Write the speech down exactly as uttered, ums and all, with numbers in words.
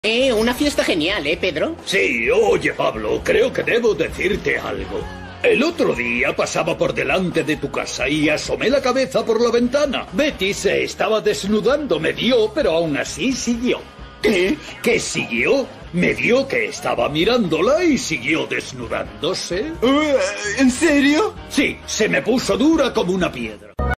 Eh, una fiesta genial, ¿eh, Pedro? Sí, oye, Pablo, creo que debo decirte algo. El otro día pasaba por delante de tu casa y asomé la cabeza por la ventana. Betty se estaba desnudando, me dio, pero aún así siguió. ¿Qué? ¿Qué siguió? Me dio que estaba mirándola y siguió desnudándose. Uh, ¿En serio? Sí, se me puso dura como una piedra.